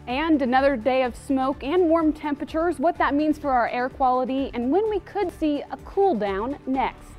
And another day of smoke and warm temperatures, what that means for our air quality, and when we could see a cool down next.